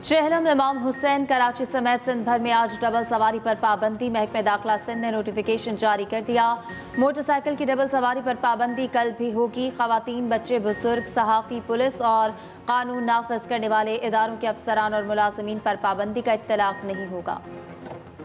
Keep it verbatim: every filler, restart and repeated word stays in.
चेहलम इमाम हुसैन कराची समेत सिंध भर में आज डबल सवारी पर पाबंदी। महकमे दाखिला सिंध ने नोटिफिकेशन जारी कर दिया। मोटरसाइकिल की डबल सवारी पर पाबंदी कल भी होगी। खवातीन, बच्चे, बुजुर्ग, सहाफ़ी, पुलिस और कानून नाफिज करने वाले इदारों के अफसरान और मुलाजमीन पर पाबंदी का इत्तलाक नहीं होगा।